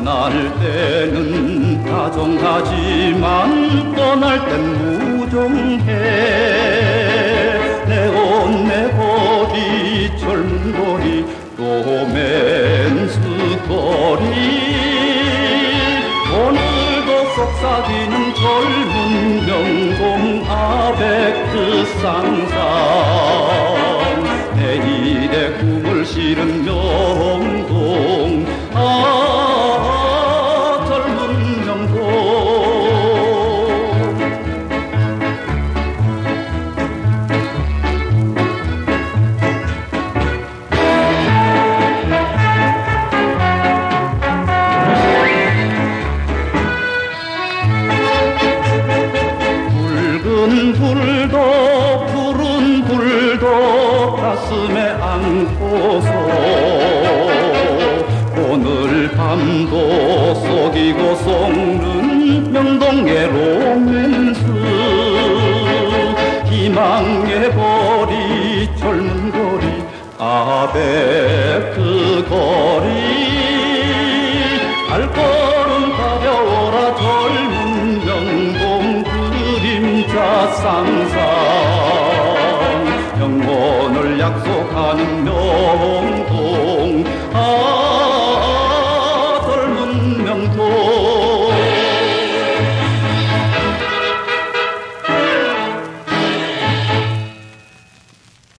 만날 때는 다정하지만 떠날 땐 무정해. 내 옷 내 거리 젊은 거리 로맨스 거리 오늘도 속삭이는 젊은 명동 아베트 쌍쌍 내일의 꿈을 실은 명동 젊은 명동. 붉은 불도 푸른 불도 가슴에 안고서 오늘 밤도 속이고 속는 명동의 로맨스 희망의 거리 젊은 거리 아베트 거리